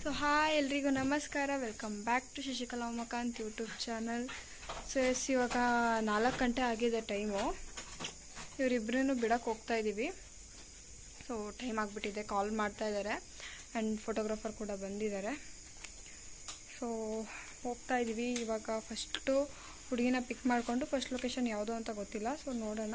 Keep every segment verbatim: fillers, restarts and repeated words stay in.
So hi ಎಲ್ರಿಗೂ ನಮಸ್ಕಾರ, welcome back to Shashikala Umakant YouTube channel. So yes ಇವಾಗ ನಾಲ್ಕು ಗಂಟೆ ಆಗಿದೆ ಟೈಮು. ಇವರಿಬ್ಬರೂ ಬಿಡೋಕ್ಕೆ ಹೋಗ್ತಾ ಇದ್ದೀವಿ. ಸೊ ಟೈಮ್ ಆಗಿಬಿಟ್ಟಿದೆ, ಕಾಲ್ ಮಾಡ್ತಾ ಇದ್ದಾರೆ ಆ್ಯಂಡ್ ಫೋಟೋಗ್ರಾಫರ್ ಕೂಡ ಬಂದಿದ್ದಾರೆ. ಸೊ ಹೋಗ್ತಾ ಇದ್ದೀವಿ ಇವಾಗ. ಫಸ್ಟು ಹುಡುಗಿನ ಪಿಕ್ ಮಾಡಿಕೊಂಡು ಫಸ್ಟ್ ಲೊಕೇಶನ್ ಯಾವುದು ಅಂತ ಗೊತ್ತಿಲ್ಲ, ಸೊ ನೋಡೋಣ.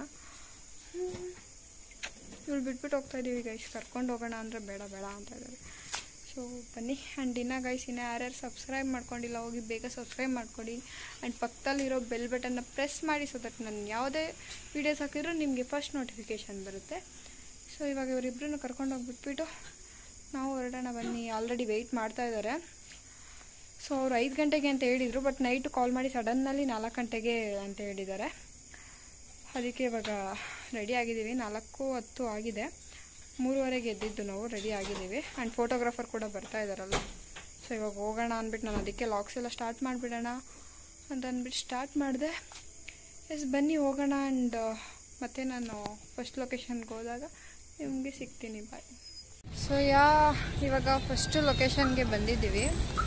ಇವಳು ಬಿಟ್ಬಿಟ್ಟು ಹೋಗ್ತಾ ಇದ್ದೀವಿ ಗೈಸ್. ಕರ್ಕೊಂಡು ಹೋಗೋಣ ಅಂದರೆ ಬೇಡ ಬೇಡ ಅಂತ ಇದ್ದಾರೆ. ಸೊ ಬನ್ನಿ. ಆ್ಯಂಡ್ ಇನ್ನು ಗೈಸ್ ಇನ್ನು ಯಾರ್ಯಾರು ಸಬ್ಸ್ಕ್ರೈಬ್ ಮಾಡ್ಕೊಂಡಿಲ್ಲ ಹೋಗಿ ಬೇಗ ಸಬ್ಸ್ಕ್ರೈಬ್ ಮಾಡ್ಕೊಳ್ಳಿ ಆ್ಯಂಡ್ ಪಕ್ಕದಲ್ಲಿರೋ ಬೆಲ್ ಬಟನ್ನ ಪ್ರೆಸ್ ಮಾಡಿ, ಸೊ ದಟ್ ನಾನು ಯಾವುದೇ ವೀಡಿಯೋಸ್ ಹಾಕಿದ್ರೂ ನಿಮಗೆ ಫಸ್ಟ್ ನೋಟಿಫಿಕೇಷನ್ ಬರುತ್ತೆ. ಸೊ ಇವಾಗ ಇವರಿಬ್ಬರನ್ನು ಕರ್ಕೊಂಡು ಹೋಗ್ಬಿಟ್ಬಿಟ್ಟು ನಾವು ಹೊರಡೋಣ ಬನ್ನಿ. ಆಲ್ರೆಡಿ ವೆಯ್ಟ್ ಮಾಡ್ತಾ ಇದ್ದಾರೆ. ಸೊ ಅವ್ರು ಐದು ಗಂಟೆಗೆ ಅಂತ ಹೇಳಿದರು, ಬಟ್ ನೈಟು ಕಾಲ್ ಮಾಡಿ ಸಡನ್ನಲ್ಲಿ ನಾಲ್ಕು ಗಂಟೆಗೆ ಅಂತ ಹೇಳಿದ್ದಾರೆ. ಅದಕ್ಕೆ ಇವಾಗ ರೆಡಿ ಆಗಿದ್ದೀವಿ. ನಾಲ್ಕು ಹತ್ತು ಆಗಿದೆ, ಮೂರುವರೆಗೆ ಎದ್ದಿದ್ದು ನಾವು ರೆಡಿ ಆಗಿದ್ದೀವಿ. ಆ್ಯಂಡ್ ಫೋಟೋಗ್ರಾಫರ್ ಕೂಡ ಬರ್ತಾ ಇದ್ದಾರಲ್ಲ. ಸೊ ಇವಾಗ ಹೋಗೋಣ ಅಂದ್ಬಿಟ್ಟು ನಾನು ಅದಕ್ಕೆ ಲಾಕ್ಸ್ ಎಲ್ಲ ಸ್ಟಾರ್ಟ್ ಮಾಡಿಬಿಡೋಣ ಅಂತ ಅಂದ್ಬಿಟ್ಟು ಸ್ಟಾರ್ಟ್ ಮಾಡಿದೆ. ಎಸ್ ಬನ್ನಿ ಹೋಗೋಣ. ಆ್ಯಂಡ್ ಮತ್ತೆ ನಾನು ಫಸ್ಟ್ ಲೊಕೇಶನ್ಗೆ ಹೋದಾಗ ನಿಮಗೆ ಸಿಗ್ತೀನಿ. ಬಾಯ್. ಸೊ ಯಾ ಇವಾಗ ಫಸ್ಟು ಲೊಕೇಶನ್ಗೆ ಬಂದಿದ್ದೀವಿ.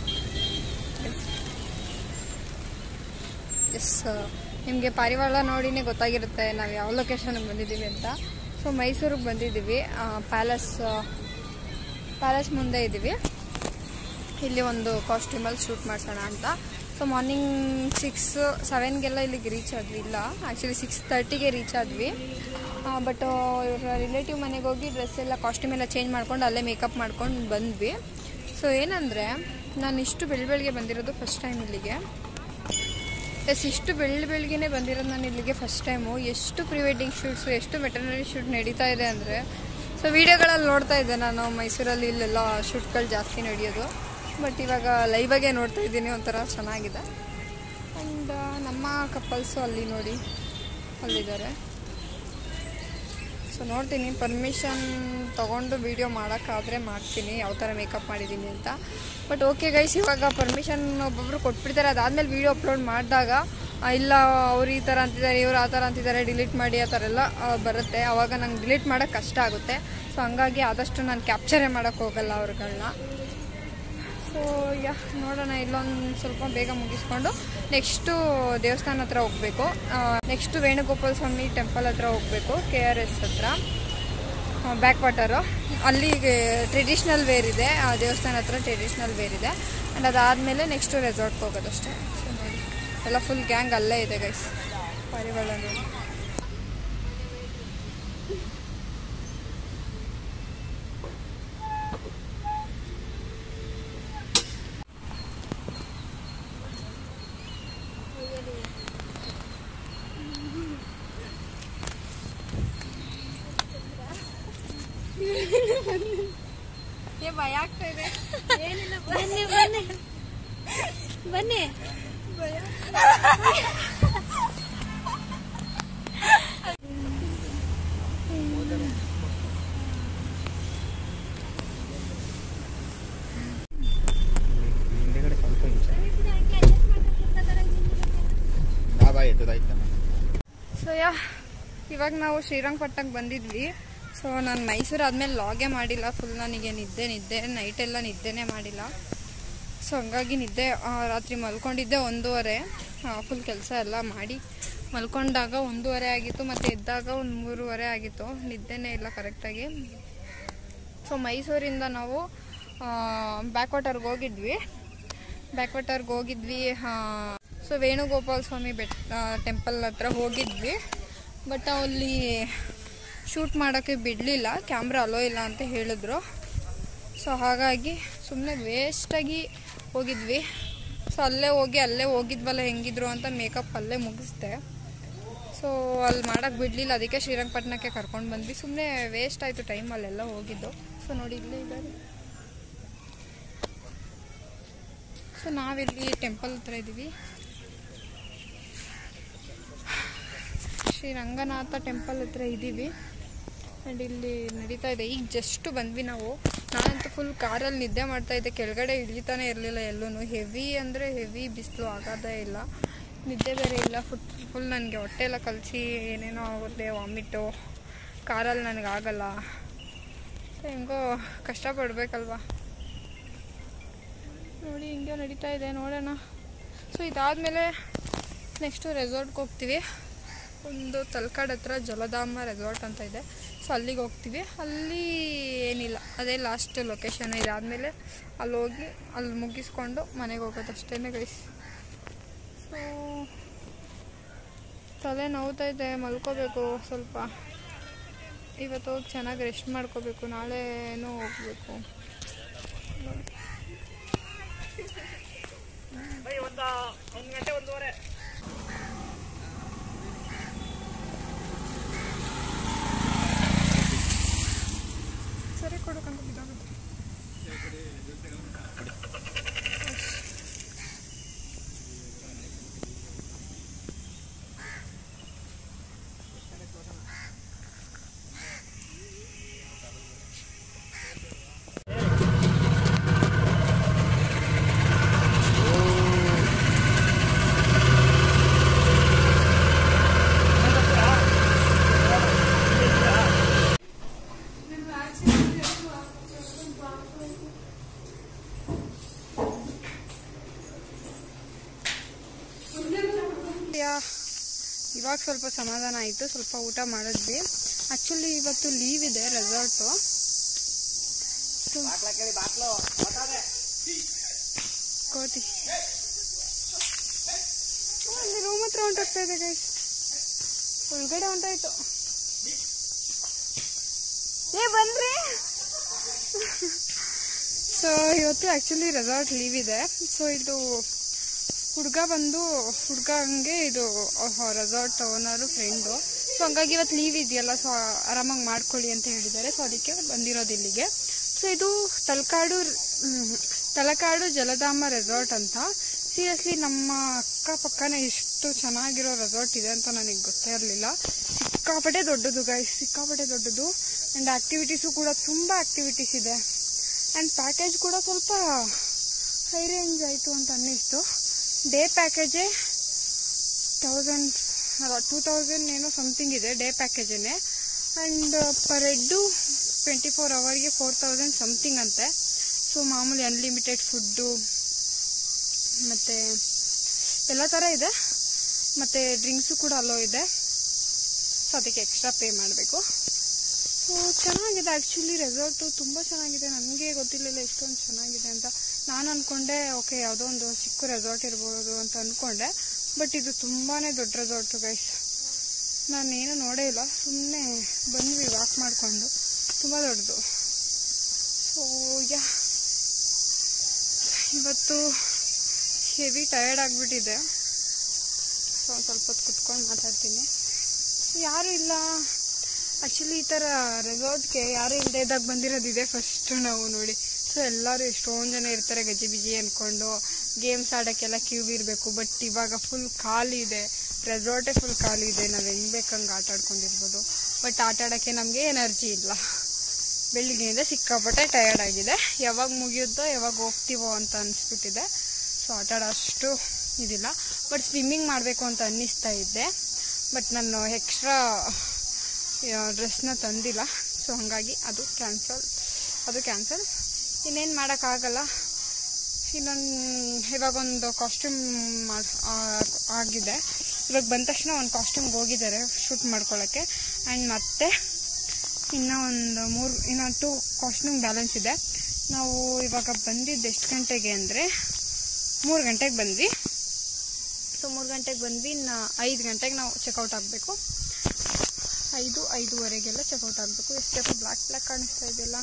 ಎಸ್ ನಿಮಗೆ ಪಾರಿವಾಳ ನೋಡಿನೇ ಗೊತ್ತಾಗಿರುತ್ತೆ ನಾವು ಯಾವ ಲೊಕೇಶನ್ಗೆ ಬಂದಿದ್ದೀವಿ ಅಂತ. ಸೊ ಮೈಸೂರಿಗೆ ಬಂದಿದ್ದೀವಿ. ಪ್ಯಾಲೇಸ್ ಪ್ಯಾಲೇಸ್ ಮುಂದೆ ಇದ್ದೀವಿ. ಇಲ್ಲಿ ಒಂದು ಕಾಸ್ಟ್ಯೂಮಲ್ಲಿ ಶೂಟ್ ಮಾಡಿಸೋಣ ಅಂತ. ಸೊ ಮಾರ್ನಿಂಗ್ ಸಿಕ್ಸ್ ಸೆವೆನ್ಗೆಲ್ಲ ಇಲ್ಲಿಗೆ ರೀಚ್ ಆದ್ವಿ. ಇಲ್ಲ ಆ್ಯಕ್ಚುಲಿ ಸಿಕ್ಸ್ ತರ್ಟಿಗೆ ರೀಚ್ ಆದ್ವಿ. ಬಟ್ ಇವರ ರಿಲೇಟಿವ್ ಮನೆಗೆ ಹೋಗಿ ಡ್ರೆಸ್ ಎಲ್ಲ ಕಾಸ್ಟ್ಯೂಮ್ ಎಲ್ಲ ಚೇಂಜ್ ಮಾಡ್ಕೊಂಡು ಅಲ್ಲೇ ಮೇಕಪ್ ಮಾಡ್ಕೊಂಡು ಬಂದ್ವಿ. ಸೊ ಏನಂದರೆ ನಾನು ಇಷ್ಟು ಬೆಳ ಬೆಳಗ್ಗೆ ಬಂದಿರೋದು ಫಸ್ಟ್ ಟೈಮ್ ಇಲ್ಲಿಗೆ. ಎಸ್ ಇಷ್ಟು ಬೆಳ್ಳ ಬೆಳಗ್ಗೆನೇ ಬಂದಿರೋದು ನಾನು ಇಲ್ಲಿಗೆ ಫಸ್ಟ್ ಟೈಮು. ಎಷ್ಟು ಪ್ರೀ ವೆಡ್ಡಿಂಗ್ ಶೂಟ್ಸು, ಎಷ್ಟು ವೆಟರ್ನರಿ ಶೂಟ್ ನಡೀತಾ ಇದೆ ಅಂದರೆ, ಸೊ ವೀಡಿಯೋಗಳಲ್ಲಿ ನೋಡ್ತಾ ಇದ್ದೆ ನಾನು ಮೈಸೂರಲ್ಲಿ ಇಲ್ಲೆಲ್ಲ ಶೂಟ್ಗಳು ಜಾಸ್ತಿ ನಡೆಯೋದು. ಬಟ್ ಇವಾಗ ಲೈವಾಗೇ ನೋಡ್ತಾ ಇದ್ದೀನಿ, ಒಂಥರ ಚೆನ್ನಾಗಿದೆ. ಆ್ಯಂಡ್ ನಮ್ಮ ಕಪಲ್ಸು ಅಲ್ಲಿ ನೋಡಿ ಅಲ್ಲಿದ್ದಾರೆ. ಸೊ ನೋಡ್ತೀನಿ, ಪರ್ಮಿಷನ್ ತೊಗೊಂಡು ವೀಡಿಯೋ ಮಾಡೋಕ್ಕಾದರೆ ಮಾಡ್ತೀನಿ ಯಾವ ಥರ ಮೇಕಪ್ ಮಾಡಿದ್ದೀನಿ ಅಂತ. ಬಟ್ ಓಕೆ ಗೈಸ್, ಇವಾಗ ಪರ್ಮಿಷನ್ ಒಬ್ಬೊಬ್ರು ಕೊಟ್ಬಿಡ್ತಾರೆ. ಅದಾದಮೇಲೆ ವೀಡಿಯೋ ಅಪ್ಲೋಡ್ ಮಾಡಿದಾಗ ಇಲ್ಲ ಅವ್ರು ಈ ಥರ ಅಂತಿದ್ದಾರೆ, ಇವ್ರು ಆ ಥರ ಅಂತಿದ್ದಾರೆ, ಡಿಲೀಟ್ ಮಾಡಿ ಆ ಥರ ಎಲ್ಲ ಬರುತ್ತೆ. ಆವಾಗ ನಂಗೆ ಡಿಲೀಟ್ ಮಾಡೋಕ್ಕೆ ಕಷ್ಟ ಆಗುತ್ತೆ. ಸೊ ಹಂಗಾಗಿ ಆದಷ್ಟು ನಾನು ಕ್ಯಾಪ್ಚರೇ ಮಾಡೋಕ್ಕೆ ಹೋಗಲ್ಲ ಅವ್ರುಗಳನ್ನ. ಸೊ ಯಾ ನೋಡೋಣ, ಇಲ್ಲೊಂದು ಸ್ವಲ್ಪ ಬೇಗ ಮುಗಿಸ್ಕೊಂಡು ನೆಕ್ಸ್ಟು ದೇವಸ್ಥಾನ ಹತ್ರ ಹೋಗಬೇಕು. ನೆಕ್ಸ್ಟು ವೇಣುಗೋಪಾಲ ಸ್ವಾಮಿ ಟೆಂಪಲ್ ಹತ್ರ ಹೋಗಬೇಕು, ಕೆ ಆರ್ ಎಸ್ ಹತ್ರ ಬ್ಯಾಕ್ ವಾಟರು. ಅಲ್ಲಿ ಟ್ರೆಡಿಷ್ನಲ್ ವೇರ್ ಇದೆ, ಆ ದೇವಸ್ಥಾನ ಹತ್ರ ಟ್ರೆಡಿಷ್ನಲ್ ವೇರ್ ಇದೆ. ಆ್ಯಂಡ್ ಅದಾದಮೇಲೆ ನೆಕ್ಸ್ಟು ರೆಸಾರ್ಟ್ಗೆ ಹೋಗೋದಷ್ಟೇ. ಸೊ ನೋಡಿ ಎಲ್ಲ ಫುಲ್ ಗ್ಯಾಂಗ್ ಅಲ್ಲೇ ಇದೆ ಗೈಸ್. ಪಾರಿವಾಳ ನೋಡಿ. ಭಯ ಆಗ್ತಾ ಇದೆ. ಏನಿಲ್ಲ, ಬನ್ನಿ ಬನ್ನಿ ಬನ್ನಿ. ಭಯ ಸೊ ಯಾ ಇವಾಗ ನಾವು ಶ್ರೀರಂಗಪಟ್ಟಣಕ್ಕೆ ಬಂದಿದ್ವಿ. ಸೊ ನಾನು ಮೈಸೂರು ಆದಮೇಲೆ ಲಾಗೇ ಮಾಡಿಲ್ಲ. ಫುಲ್ ನನಗೆ ನಿದ್ದೆ ನಿದ್ದೆ ನೈಟೆಲ್ಲ ನಿದ್ದೆನೇ ಮಾಡಿಲ್ಲ. ಸೊ ಹಂಗಾಗಿ ನಿದ್ದೆ ರಾತ್ರಿ ಮಲ್ಕೊಂಡಿದ್ದೆ ಒಂದೂವರೆ. ಫುಲ್ ಕೆಲಸ ಎಲ್ಲ ಮಾಡಿ ಮಲ್ಕೊಂಡಾಗ ಒಂದೂವರೆ ಆಗಿತ್ತು, ಮತ್ತು ಎದ್ದಾಗ ಒಂದು ಮೂರುವರೆ ಆಗಿತ್ತು. ನಿದ್ದೆನೇ ಇಲ್ಲ ಕರೆಕ್ಟಾಗಿ. ಸೊ ಮೈಸೂರಿಂದ ನಾವು ಬ್ಯಾಕ್ ವಾಟರ್ಗೆ ಹೋಗಿದ್ವಿ ಬ್ಯಾಕ್ ವಾಟರ್ಗೆ ಹೋಗಿದ್ವಿ ಸೊ ವೇಣುಗೋಪಾಲ ಸ್ವಾಮಿ ಬೆಟ್ಟ ಟೆಂಪಲ್ ಹತ್ರ ಹೋಗಿದ್ವಿ. ಬಟ್ ಅಲ್ಲಿ ಶೂಟ್ ಮಾಡೋಕ್ಕೆ ಬಿಡಲಿಲ್ಲ, ಕ್ಯಾಮ್ರಾ ಅಲೋ ಇಲ್ಲ ಅಂತ ಹೇಳಿದ್ರು. ಸೊ ಹಾಗಾಗಿ ಸುಮ್ಮನೆ ವೇಸ್ಟಾಗಿ ಹೋಗಿದ್ವಿ. ಸೊ ಅಲ್ಲೇ ಹೋಗಿ ಅಲ್ಲೇ ಹೋಗಿದ್ವಲ್ಲ ಹೆಂಗಿದ್ರು ಅಂತ ಮೇಕಪ್ ಅಲ್ಲೇ ಮುಗಿಸ್ದೆ. ಸೊ ಅಲ್ಲಿ ಮಾಡೋಕ್ಕೆ ಬಿಡಲಿಲ್ಲ, ಅದಕ್ಕೆ ಶ್ರೀರಂಗಪಟ್ಟಣಕ್ಕೆ ಕರ್ಕೊಂಡು ಬಂದ್ವಿ. ಸುಮ್ಮನೆ ವೇಸ್ಟ್ ಆಯಿತು ಟೈಮ್ ಅಲ್ಲೆಲ್ಲ ಹೋಗಿದ್ದು. ಸೊ ನೋಡಿ ಇಲ್ಲೇ ಇದ್ದಾರೆ. ಸೊ ನಾವಿಲ್ಲಿ ಟೆಂಪಲ್ ಹತ್ರ ಇದ್ದೀವಿ, ಶ್ರೀ ರಂಗನಾಥ ಟೆಂಪಲ್ ಹತ್ರ ಇದ್ದೀವಿ. ಆ್ಯಂಡ್ ಇಲ್ಲಿ ನಡೀತಾ ಇದೆ. ಈಗ ಜಸ್ಟು ಬಂದ್ವಿ ನಾವು. ನಾನಂತೂ ಫುಲ್ ಕಾರಲ್ಲಿ ನಿದ್ದೆ ಮಾಡ್ತಾಯಿದ್ದೆ, ಕೆಳಗಡೆ ಇಳಿತಾನೆ ಇರಲಿಲ್ಲ ಎಲ್ಲೂ. ಹೆವಿ ಅಂದರೆ ಹೆವಿ ಬಿಸಿಲು, ಆಗೋದೇ ಇಲ್ಲ. ನಿದ್ದೆ ಬೇರೆ ಇಲ್ಲ. ಫುಲ್ ಫುಲ್ ನನಗೆ ಹೊಟ್ಟೆ ಎಲ್ಲ ಕಲಸಿ ಏನೇನೋ ಆಗುತ್ತೆ, ವಾಮಿಟು. ಕಾರಲ್ಲಿ ನನಗಾಗಲ್ಲ. ಹೆಂಗೋ ಕಷ್ಟಪಡಬೇಕಲ್ವ. ನೋಡಿ ಹಿಂಗೆ ನಡೀತಾ ಇದೆ, ನೋಡೋಣ. ಸೊ ಇದಾದಮೇಲೆ ನೆಕ್ಸ್ಟು ರೆಸಾರ್ಟ್ಗೆ ಹೋಗ್ತೀವಿ. ಒಂದು ತಲಕಾಡು ಹತ್ರ ಜಲಧಾಮ ರೆಸಾರ್ಟ್ ಅಂತ ಇದೆ. ಸೊ ಅಲ್ಲಿಗೆ ಹೋಗ್ತೀವಿ. ಅಲ್ಲಿ ಏನಿಲ್ಲ, ಅದೇ ಲಾಸ್ಟ್ ಲೊಕೇಶನ್. ಇದಾದಮೇಲೆ ಅಲ್ಲಿ ಹೋಗಿ ಅಲ್ಲಿ ಮುಗಿಸ್ಕೊಂಡು ಮನೆಗೆ ಹೋಗೋದು ಅಷ್ಟೇ ಗೈಸ್. ಸೊ ತಲೆ ನೋವ್ತಾ ಇದೆ, ಮಲ್ಕೋಬೇಕು ಸ್ವಲ್ಪ. ಇವತ್ತು ಹೋಗಿ ಚೆನ್ನಾಗಿ ರೆಸ್ಟ್ ಮಾಡ್ಕೋಬೇಕು, ನಾಳೆನೂ ಹೋಗಬೇಕು. ಒಂದು ಗಂಟೆ ಒಂದೂವರೆ ಸರಿ ಕೊಡೋಕಂತ ಬಿದ್ದಾಗುತ್ತೆ. ಇವಾಗ ಸ್ವಲ್ಪ ಸಮಾಧಾನ ಆಯಿತು, ಸ್ವಲ್ಪ ಊಟ ಮಾಡಿದ್ವಿ. ಆ್ಯಕ್ಚುಲಿ ಇವತ್ತು ಲೀವ್ ಇದೆ ರೆಸಾರ್ಟು. ಕೋತಿ ಅಲ್ಲಿ ರೂಮ್ ಹತ್ರ ಹೊಂಟೋಗ್ತಾ ಇದೆ ಗೈಸ್, ಒಳಗಡೆ ಹೊಂಟೋಯ್ತು. ಏ ಬನ್ರಿ. ಸೊ ಇವತ್ತು ಆ್ಯಕ್ಚುಲಿ ರೆಸಾರ್ಟ್ ಲೀವ್ ಇದೆ. ಸೊ ಇದು ಹುಡುಗ ಬಂದು ಹುಡುಗ ಹಂಗೆ ಇದು ರೆಸಾರ್ಟ್ ಓನರು ಫ್ರೆಂಡು. ಸೊ ಹಂಗಾಗಿ ಇವತ್ತು ಲೀವ್ ಇದೆಯಲ್ಲ, ಸೊ ಆರಾಮಾಗಿ ಮಾಡ್ಕೊಳ್ಳಿ ಅಂತ ಹೇಳಿದ್ದಾರೆ. ಸೊ ಅದಕ್ಕೆ ಬಂದಿರೋದು ಇಲ್ಲಿಗೆ. ಸೊ ಇದು ತಲಕಾಡು ತಲಕಾಡು ಜಲಧಾಮ ರೆಸಾರ್ಟ್ ಅಂತ. ಸೀರಿಯಸ್ಲಿ ನಮ್ಮ ಅಕ್ಕಪಕ್ಕನೇ ಇಷ್ಟು ಚೆನ್ನಾಗಿರೋ ರೆಸಾರ್ಟ್ ಇದೆ ಅಂತ ನನಗೆ ಗೊತ್ತೇ ಇರಲಿಲ್ಲ. ಸಿಕ್ಕಾಪಟ್ಟೆ ದೊಡ್ಡದು ಗೈಸ್, ಸಿಕ್ಕಾಪಟ್ಟೆ ದೊಡ್ಡದು. ಆ್ಯಂಡ್ ಆ್ಯಕ್ಟಿವಿಟೀಸು ಕೂಡ ತುಂಬ ಆ್ಯಕ್ಟಿವಿಟೀಸ್ ಇದೆ. ಆ್ಯಂಡ್ ಪ್ಯಾಕೇಜ್ ಕೂಡ ಸ್ವಲ್ಪ ಹೈ ರೇಂಜ್ ಆಯಿತು ಅಂತ ಅನ್ನಿಸ್ತು. ಡೇ ಪ್ಯಾಕೇಜೇ ತೌಸಂಡ್ ಟೂ ತೌಸಂಡ್ ಏನೋ ಸಮಥಿಂಗ್ ಇದೆ ಡೇ ಪ್ಯಾಕೇಜೇ. And per head twenty four ಅವರ್ಗೆ ಫೋರ್ ತೌಸಂಡ್ ಸಮಥಿಂಗ್ ಅಂತೆ. ಸೊ ಮಾಮೂಲಿ ಅನ್ಲಿಮಿಟೆಡ್ ಫುಡ್ಡು ಮತ್ತು ಎಲ್ಲ ಥರ ಇದೆ. ಮತ್ತು ಡ್ರಿಂಕ್ಸು ಕೂಡ ಅಲ್ಲೋ ಇದೆ. ಸೊ ಅದಕ್ಕೆ ಎಕ್ಸ್ಟ್ರಾ ಪೇ ಮಾಡಬೇಕು. ಸೊ ಚೆನ್ನಾಗಿದೆ ಆ್ಯಕ್ಚುಲಿ ರೆಸಾರ್ಟು, ತುಂಬ ಚೆನ್ನಾಗಿದೆ. ನನಗೆ ಗೊತ್ತಿರಲಿಲ್ಲ ಇಷ್ಟೊಂದು ಚೆನ್ನಾಗಿದೆ ಅಂತ. ನಾನು ಅಂದ್ಕೊಂಡೆ ಓಕೆ ಯಾವುದೋ ಒಂದು ಚಿಕ್ಕ ರೆಸಾರ್ಟ್ ಇರ್ಬೋದು ಅಂತ ಅಂದ್ಕೊಂಡೆ. ಬಟ್ ಇದು ತುಂಬಾ ದೊಡ್ಡ ರೆಸಾರ್ಟು ಗೈಸ್. ನಾನೇನು ನೋಡೇ ಇಲ್ಲ, ಸುಮ್ಮನೆ ಬಂದ್ವಿ ವಾಕ್ ಮಾಡಿಕೊಂಡು. ತುಂಬ ದೊಡ್ಡದು. ಸೊ ಯಾ ಇವತ್ತು ಹೆವಿ ಟಯರ್ಡ್ ಆಗಿಬಿಟ್ಟಿದೆ. ಸೊ ಒಂದು ಸ್ವಲ್ಪ ಹೊತ್ತು ಕುತ್ಕೊಂಡು ಮಾತಾಡ್ತೀನಿ. ಯಾರೂ ಇಲ್ಲ ಆ್ಯಕ್ಚುಲಿ. ಈ ಥರ ರೆಸಾರ್ಟ್ಗೆ ಯಾರೂ ಇಲ್ಲದೆ ಇದ್ದಾಗ ಬಂದಿರೋದಿದೆ ಫಸ್ಟು ನಾವು ನೋಡಿ. ಸೊ ಎಲ್ಲರೂ ಎಷ್ಟೊಂದು ಜನ ಇರ್ತಾರೆ ಗಜಿ ಬಿಜಿ ಅಂದ್ಕೊಂಡು ಗೇಮ್ಸ್ ಆಡೋಕ್ಕೆಲ್ಲ ಕ್ಯೂ ಇರಬೇಕು. ಬಟ್ ಇವಾಗ ಫುಲ್ ಖಾಲಿ ಇದೆ, ರೆಸಾರ್ಟೇ ಫುಲ್ ಖಾಲಿ ಇದೆ. ನಾವು ಹೆಂಗೆ ಬೇಕಂಗೆ ಆಟ ಆಡ್ಕೊಂಡಿರ್ಬೋದು. ಬಟ್ ಆಟ ಆಡೋಕ್ಕೆ ನಮಗೆ ಎನರ್ಜಿ ಇಲ್ಲ. ಬೆಳಿಗ್ಗೆಯಿಂದ ಸಿಕ್ಕಾಪಟ್ಟೆ ಟಯರ್ಡ್ ಆಗಿದೆ. ಯಾವಾಗ ಮುಗಿಯುತ್ತೋ ಯಾವಾಗ ಹೋಗ್ತೀವೋ ಅಂತ ಅನಿಸ್ಬಿಟ್ಟಿದೆ. ಸೊ ಆಟ ಆಡೋ ಅಷ್ಟು ಇದಿಲ್ಲ. ಬಟ್ ಸ್ವಿಮ್ಮಿಂಗ್ ಮಾಡಬೇಕು ಅಂತ ಅನ್ನಿಸ್ತಾ ಇದ್ದೆ. ಬಟ್ ನಾನು ಎಕ್ಸ್ಟ್ರಾ ಡ್ರೆಸ್ನ ತಂದಿಲ್ಲ. ಸೊ ಹಾಗಾಗಿ ಅದು ಕ್ಯಾನ್ಸಲ್ ಅದು ಕ್ಯಾನ್ಸಲ್ ಇನ್ನೇನು ಮಾಡೋಕ್ಕಾಗಲ್ಲ. ಇನ್ನೊಂದು ಇವಾಗೊಂದು ಕಾಸ್ಟ್ಯೂಮ್ ಮಾಡಿ ಆಗಿದೆ. ಇವಾಗ ಬಂದ ತಕ್ಷಣ ಒಂದು ಕಾಸ್ಟ್ಯೂಮ್ಗೆ ಹೋಗಿದ್ದಾರೆ ಶೂಟ್ ಮಾಡ್ಕೊಳ್ಳೋಕ್ಕೆ. ಆ್ಯಂಡ್ ಮತ್ತೆ ಇನ್ನೂ ಒಂದು ಮೂರು ಇನ್ನೂ ಟು ಕಾಸ್ಟ್ಯೂಮ್ ಬ್ಯಾಲೆನ್ಸ್ ಇದೆ. ನಾವು ಇವಾಗ ಬಂದಿದ್ದು ಎಷ್ಟು ಗಂಟೆಗೆ ಅಂದರೆ ಮೂರು ಗಂಟೆಗೆ ಬಂದ್ವಿ. ಸೊ ಮೂರು ಗಂಟೆಗೆ ಬಂದ್ವಿ. ಇನ್ನು ಐದು ಗಂಟೆಗೆ ನಾವು ಚೆಕ್ಔಟ್ ಆಗಬೇಕು. ಐದು ಐದೂವರೆಗೆಲ್ಲ ಚೆಕ್ಔಟ್ ಆಗಬೇಕು. ಎಷ್ಟು ಬ್ಲ್ಯಾಕ್ ಬ್ಲ್ಯಾಕ್ ಕಾಣಿಸ್ತಾ ಇದೆಯಲ್ಲ.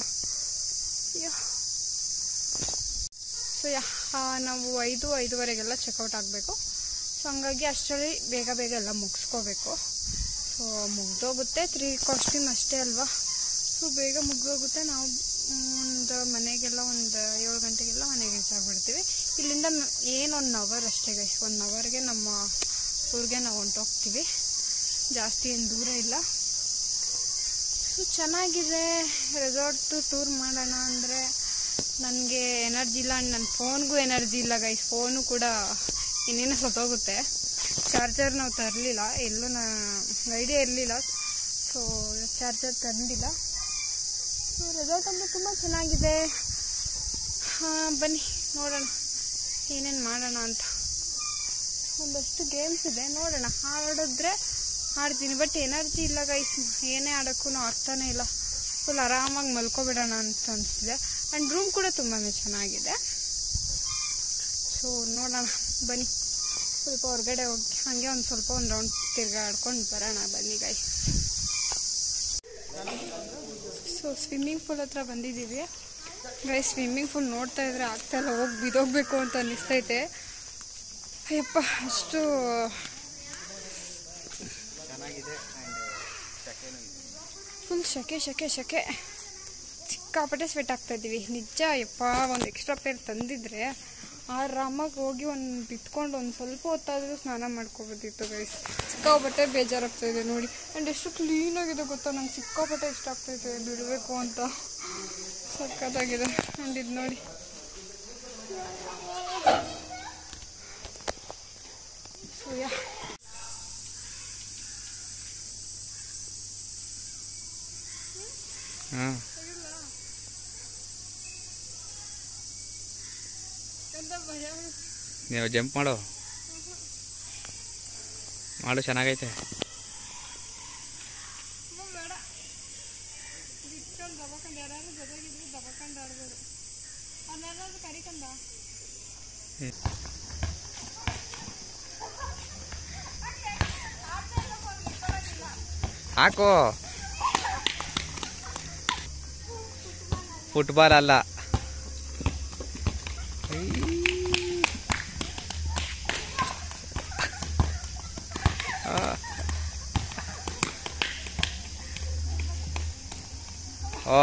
ಸೊ ಯಾ ನಾವು ಐದು ಐದೂವರೆಗೆಲ್ಲ ಚೆಕ್ಔಟ್ ಆಗಬೇಕು. ಸೊ ಹಂಗಾಗಿ ಅಷ್ಟರಲ್ಲಿ ಬೇಗ ಬೇಗ ಎಲ್ಲ ಮುಗಿಸ್ಕೋಬೇಕು. ಸೊ ಮುಗ್ದೋಗುತ್ತೆ. ತ್ರೀ ಕಾಸ್ಟ್ಯೂಮ್ ಅಷ್ಟೇ ಅಲ್ವಾ. ಸೊ ಬೇಗ ಮುಗ್ದೋಗುತ್ತೆ. ನಾವು ಒಂದು ಮನೆಗೆಲ್ಲ ಒಂದು ಏಳು ಗಂಟೆಗೆಲ್ಲ ಮನೆಗೆ ರೀಚ್ ಆಗಿಬಿಡ್ತೀವಿ. ಇಲ್ಲಿಂದ ಏನು ಒನ್ ಅವರ್ ಅಷ್ಟೇ ಗೈಸ್. ಒನ್ ಅವರ್ಗೆ ನಮ್ಮ ಊರಿಗೆ ನಾವು ಹೊಂಟೋಗ್ತೀವಿ. ಜಾಸ್ತಿ ಏನು ದೂರ ಇಲ್ಲ. ಸೊ ಚೆನ್ನಾಗಿದೆ ರೆಸಾರ್ಟು. ಟೂರ್ ಮಾಡೋಣ ಅಂದರೆ ನನಗೆ ಎನರ್ಜಿ ಇಲ್ಲ. ನನ್ನ ಫೋನ್ಗೂ ಎನರ್ಜಿ ಇಲ್ಲ ಗೈಸ್. ಫೋನು ಕೂಡ ಇನ್ನೇನು ಸತ್ತೋಗುತ್ತೆ. ಚಾರ್ಜರ್ ನಾವು ತರಲಿಲ್ಲ, ಎಲ್ಲೂ ನಾ ಐಡಿಯಾ ಇರಲಿಲ್ಲ. ಸೊ ಚಾರ್ಜರ್ ತಂದಿಲ್ಲ. ಸೊ ರೆಸಾರ್ಟ್ ಅಂದರೆ ತುಂಬ ಚೆನ್ನಾಗಿದೆ. ಹಾಂ ಬನ್ನಿ ನೋಡೋಣ. ಏನೇನು ಮಾಡೋಣ ಅಂತ. ಒಂದಷ್ಟು ಗೇಮ್ಸ್ ಇದೆ, ನೋಡೋಣ. ಆಡಿದ್ರೆ ಆಡ್ತೀನಿ, ಬಟ್ ಎನರ್ಜಿ ಇಲ್ಲ ಗೈಸ್. ಏನೇ ಆಡೋಕ್ಕೂ ಆಗ್ತಾನೆ ಇಲ್ಲ. ಫುಲ್ ಆರಾಮಾಗಿ ಮಲ್ಕೊಬಿಡೋಣ ಅಂತ ಅನಿಸ್ತಿದೆ. ಆ್ಯಂಡ್ ರೂಮ್ ಕೂಡ ತುಂಬಾ ಚೆನ್ನಾಗಿದೆ. ಸೊ ನೋಡೋಣ ಬನ್ನಿ, ಸ್ವಲ್ಪ ಹೊರಗಡೆ ಹೋಗಿ ಹಾಗೆ ಒಂದು ಸ್ವಲ್ಪ ಒಂದು ರೌಂಡ್ ತಿರ್ಗಾಡ್ಕೊಂಡು ಬರೋಣ ಬನ್ನಿ ಗೈಸ್. ಸೊ ಸ್ವಿಮ್ಮಿಂಗ್ ಪೂಲ್ ಹತ್ರ ಬಂದಿದ್ದೀವಿ ಗೈಸ್. ಸ್ವಿಮ್ಮಿಂಗ್ ಪೂಲ್ ನೋಡ್ತಾ ಇದ್ರೆ ಆಗ್ತಾ ಇಲ್ಲ, ಹೋಗಿ ಬಿದೋಗ್ಬೇಕು ಅಂತ ಅನ್ನಿಸ್ತೈತೆ. ಅಯ್ಯಪ್ಪ, ಅಷ್ಟು ಫುಲ್ ಶಕೆ ಶಕೆ ಶಕೆ ಸಿಕ್ಕಾಪಟ್ಟೆ ಸ್ವೆಟ್ ಆಗ್ತಾ ಇದ್ದೀವಿ ನಿಜ. ಯಪ್ಪ, ಒಂದು ಎಕ್ಸ್ಟ್ರಾ ಪೇರ್ ತಂದಿದ್ರೆ ಆರಾಮಾಗಿ ಹೋಗಿ ಒಂದು ಬಿತ್ಕೊಂಡು ಒಂದು ಸ್ವಲ್ಪ ಹೊತ್ತಾದರೂ ಸ್ನಾನ ಮಾಡ್ಕೊಬೋದಿತ್ತು ಗೈಸ್. ಸಿಕ್ಕಾಪಟ್ಟೆ ಬೇಜಾರಾಗ್ತಾ ಇದೆ ನೋಡಿ. ಆ್ಯಂಡ್ ಎಷ್ಟು ಕ್ಲೀನಾಗಿದೆ ಗೊತ್ತಾ, ನಂಗೆ ಸಿಕ್ಕಾಪಟ್ಟೆ ಇಷ್ಟ ಆಗ್ತೈತೆ ಬಿಡಬೇಕು ಅಂತ. ಸಕ್ಕತ್ತಾಗಿದೆ. ಆ್ಯಂಡ್ ಇದು ನೋಡಿ, ಸೋಯಾ ಹಾಂ ನೀವು ಜಂಪ್ ಮಾಡು ಮಾಡು ಚೆನ್ನಾಗೈತೆ. ಹಾಕು, ಫುಟ್ಬಾಲ್ ಅಲ್ಲ. ಓ,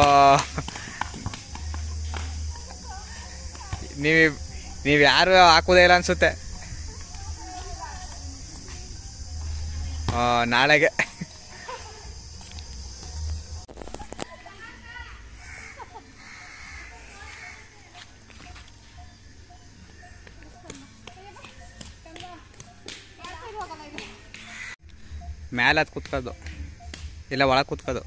ನೀವು ನೀವು ಯಾರು ಹಾಕೋದೇ ಇಲ್ಲ ಅನ್ಸುತ್ತೆ. ನಾಳೆಗೆ ಮೇಲೆ ಅದು ಕೂತ್ಕೋದು ಇಲ್ಲ ಒಳಗೆ ಕೂತ್ಕೋದು.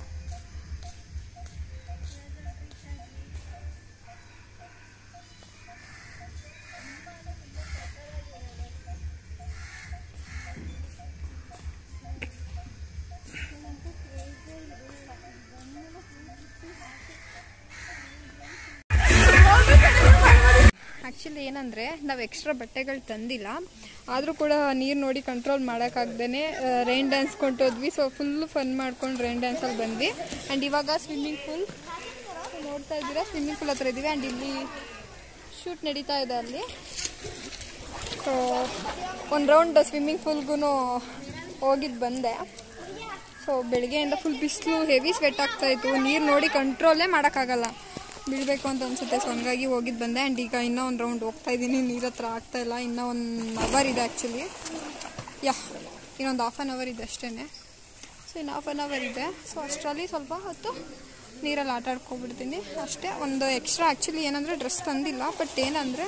ಆ್ಯಕ್ಚುಲಿ ಏನಂದರೆ, ನಾವು ಎಕ್ಸ್ಟ್ರಾ ಬಟ್ಟೆಗಳು ತಂದಿಲ್ಲ, ಆದರೂ ಕೂಡ ನೀರು ನೋಡಿ ಕಂಟ್ರೋಲ್ ಮಾಡೋಕ್ಕಾಗ್ದೇ ರೈನ್ ಡ್ಯಾನ್ಸ್ ಕೊಂಟೋದ್ವಿ. ಸೊ ಫುಲ್ಲು ಫನ್ ಮಾಡ್ಕೊಂಡು ರೈನ್ ಡ್ಯಾನ್ಸಲ್ಲಿ ಬಂದ್ವಿ. ಆ್ಯಂಡ್ ಇವಾಗ ಸ್ವಿಮ್ಮಿಂಗ್ ಪೂಲ್ ನೋಡ್ತಾ ಇದ್ದೀರಾ, ಸ್ವಿಮ್ಮಿಂಗ್ ಪೂಲ್ ಹತ್ರ ಇದ್ದೀವಿ. ಆ್ಯಂಡ್ ಇಲ್ಲಿ ಶೂಟ್ ನಡೀತಾ ಇದೆ ಅಲ್ಲಿ. ಸೊ ಒಂದು ರೌಂಡ್ ಸ್ವಿಮ್ಮಿಂಗ್ ಪೂಲ್ಗೂ ಹೋಗಿದ್ದು ಬಂದೆ. ಸೊ ಬೆಳಗ್ಗೆಯಿಂದ ಫುಲ್ ಬಿಸಿಲು, ಹೆವಿ ಸ್ವೆಟ್ ಆಗ್ತಾಯಿತ್ತು. ನೀರು ನೋಡಿ ಕಂಟ್ರೋಲೇ ಮಾಡೋಕ್ಕಾಗಲ್ಲ, ಬೀಳಬೇಕು ಅಂತ ಅನಿಸುತ್ತೆ. ಸೊ ಹಂಗಾಗಿ ಹೋಗಿದ್ದು ಬಂದೆ. ಆ್ಯಂಡ್ ಈಗ ಇನ್ನೂ ಒಂದು ರೌಂಡ್ ಹೋಗ್ತಾ ಇದ್ದೀನಿ. ನೀರು ಹತ್ರ ಆಗ್ತಾಯಿಲ್ಲ, ಇನ್ನೂ ಒಂದು ಅವರ್ ಇದೆ ಆ್ಯಕ್ಚುಲಿ. ಯಾ ಇನ್ನೊಂದು ಹಾಫ್ ಆನ್ ಅವರ್ ಇದೆ ಅಷ್ಟೇ. ಸೊ ಇನ್ನು ಹಾಫ್ ಆನ್ ಅವರ್ ಇದೆ. ಸೊ ಅಷ್ಟರಲ್ಲಿ ಸ್ವಲ್ಪ ಹೊತ್ತು ನೀರಲ್ಲಿ ಆಟ ಆಡ್ಕೊಬಿಡ್ತೀನಿ ಅಷ್ಟೇ. ಒಂದು ಎಕ್ಸ್ಟ್ರಾ ಆ್ಯಕ್ಚುಲಿ ಏನಂದರೆ ಡ್ರೆಸ್ ತಂದಿಲ್ಲ, ಬಟ್ ಏನಂದರೆ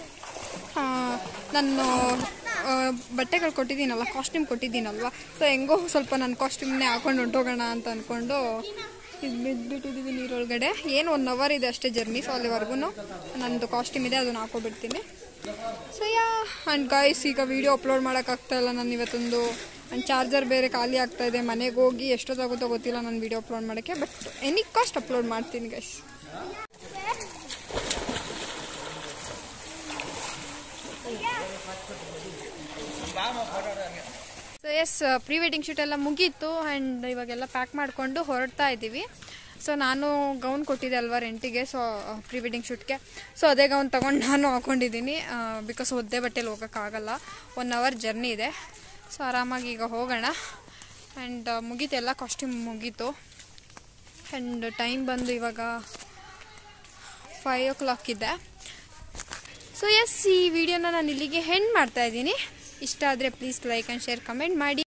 ನಾನು ಬಟ್ಟೆಗಳು ಕೊಟ್ಟಿದ್ದೀನಲ್ಲ, ಕಾಸ್ಟ್ಯೂಮ್ ಕೊಟ್ಟಿದ್ದೀನಲ್ವ. ಸೊ ಹೆಂಗೋ ಸ್ವಲ್ಪ ನನ್ನ ಕಾಸ್ಟ್ಯೂಮ್ನೇ ಹಾಕೊಂಡು ಹೊಂಟೋಗೋಣ ಅಂತ ಅಂದ್ಕೊಂಡು ಇದು ಬಿದ್ದುಬಿಟ್ಟಿದ್ದೀವಿ ನೀರೊಳಗಡೆ. ಏನು ಒನ್ ಅವರ್ ಇದೆ ಅಷ್ಟೇ ಜರ್ನಿ. ಸೊ ಅಲ್ಲಿವರೆಗೂ ನನ್ನದು ಕಾಸ್ಟ್ಯೂಮ್ ಇದೆ, ಅದನ್ನು ಹಾಕೋಬಿಡ್ತೀನಿ. ಸೊ ಯಾ ಆ್ಯಂಡ್ ಗಾಯ್ಸ್, ಈಗ ವೀಡಿಯೋ ಅಪ್ಲೋಡ್ ಮಾಡೋಕ್ಕಾಗ್ತಾಯಿಲ್ಲ ನಾನು ಇವತ್ತೊಂದು. ಆ್ಯಂಡ್ ಚಾರ್ಜರ್ ಬೇರೆ ಖಾಲಿ ಆಗ್ತಾಯಿದೆ. ಮನೆಗೆ ಹೋಗಿ ಎಷ್ಟೊತ್ತಾಗುತ್ತೋ ಗೊತ್ತಿಲ್ಲ ನಾನು ವೀಡಿಯೋ ಅಪ್ಲೋಡ್ ಮಾಡೋಕ್ಕೆ, ಬಟ್ ಎನಿ ಕಾಸ್ಟ್ ಅಪ್ಲೋಡ್ ಮಾಡ್ತೀನಿ guys. So yes, pre wedding shoot ಎಲ್ಲ ಮುಗೀತು. ಆ್ಯಂಡ್ ಇವಾಗೆಲ್ಲ ಪ್ಯಾಕ್ ಮಾಡಿಕೊಂಡು ಹೊರಡ್ತಾ ಇದ್ದೀವಿ. ಸೊ ನಾನು ಗೌನ್ ಕೊಟ್ಟಿದ್ದೆ ಅಲ್ವಾ ರೆಂಟಿಗೆ, ಸೊ ಪ್ರೀ ವೆಡ್ಡಿಂಗ್ ಶೂಟ್ಗೆ. ಸೊ ಅದೇ ಗೌನ್ ತೊಗೊಂಡು ನಾನು ಹಾಕ್ಕೊಂಡಿದ್ದೀನಿ, ಬಿಕಾಸ್ ಒದ್ದೆ ಬಟ್ಟೆಲಿ ಹೋಗೋಕ್ಕಾಗಲ್ಲ. ಒನ್ ಅವರ್ ಜರ್ನಿ ಇದೆ. ಸೊ ಆರಾಮಾಗಿ ಈಗ ಹೋಗೋಣ. ಆ್ಯಂಡ್ ಮುಗೀತು, ಎಲ್ಲ ಕಾಸ್ಟ್ಯೂಮ್ ಮುಗೀತು. ಆ್ಯಂಡ್ ಟೈಮ್ ಬಂದು ಇವಾಗ ಫೈವ್ ಓ ಕ್ಲಾಕ್ ಇದೆ. ಸೊ ಎಸ್, ಈ ವಿಡಿಯೋನ ನಾನು ಇಲ್ಲಿಗೆ ಹೆಂಡ್ ಮಾಡ್ತಾ ಇದ್ದೀನಿ. ಇಷ್ಟ ಆದರೆ please like and share comment ಮಾಡಿ.